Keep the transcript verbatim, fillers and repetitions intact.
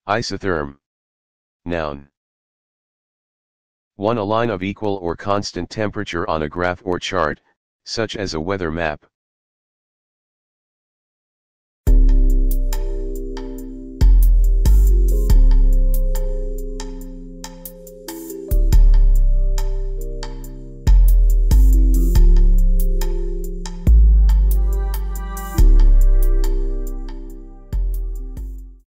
Isotherm. Noun. one A line of equal or constant temperature on a graph or chart, such as a weather map,